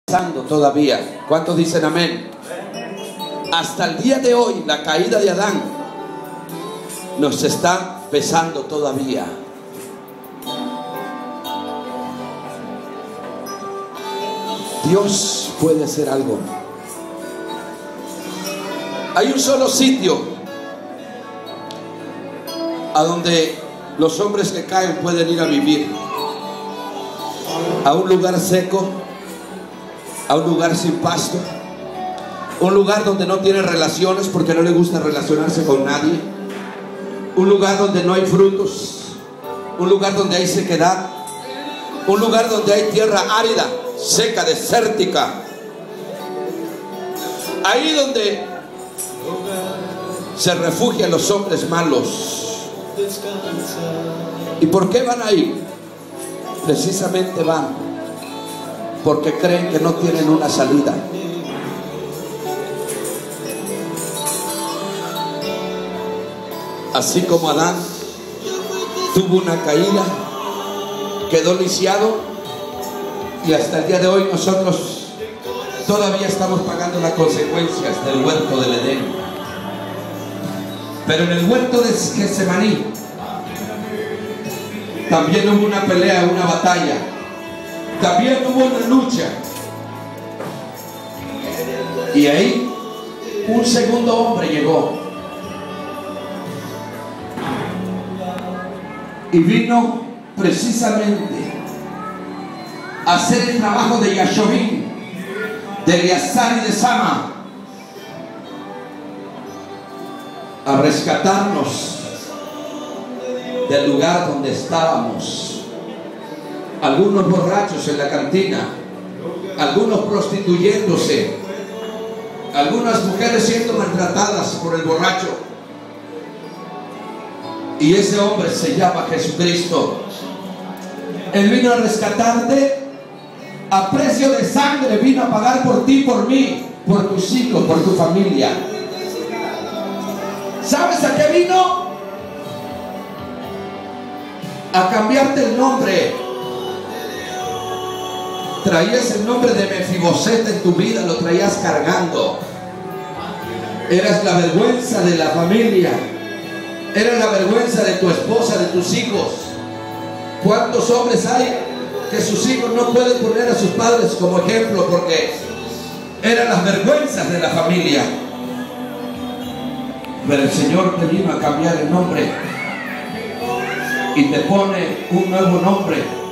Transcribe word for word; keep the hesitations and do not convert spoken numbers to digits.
Pasando todavía. ¿Cuántos dicen amén? Hasta el día de hoy la caída de Adán nos está pesando todavía. Dios puede hacer algo. Hay un solo sitio a donde los hombres que caen pueden ir a vivir, a un lugar seco, a un lugar sin pasto, un lugar donde no tiene relaciones porque no le gusta relacionarse con nadie, un lugar donde no hay frutos, un lugar donde hay sequedad, un lugar donde hay tierra árida, seca, desértica, ahí donde se refugian los hombres malos. ¿Y por qué van ahí? Precisamente van porque creen que no tienen una salida. Así como Adán tuvo una caída, quedó lisiado, y hasta el día de hoy nosotros todavía estamos pagando las consecuencias del huerto del Edén. Pero en el huerto de Getsemaní también hubo una pelea, una batalla. También hubo una lucha. Y ahí un segundo hombre llegó y vino precisamente a hacer el trabajo de Yashorim, de Eleazar y de Sama, a rescatarnos del lugar donde estábamos. Algunos borrachos en la cantina, algunos prostituyéndose, algunas mujeres siendo maltratadas por el borracho. Y ese hombre se llama Jesucristo. Él vino a rescatarte a precio de sangre, vino a pagar por ti, por mí, por tus hijos, por tu familia. ¿Sabes a qué vino? A cambiarte el nombre. Traías el nombre de Mefiboset en tu vida, lo traías cargando. Eras la vergüenza de la familia, eras la vergüenza de tu esposa, de tus hijos. ¿Cuántos hombres hay que sus hijos no pueden poner a sus padres como ejemplo porque eran las vergüenzas de la familia? Pero el Señor te vino a cambiar el nombre y te pone un nuevo nombre.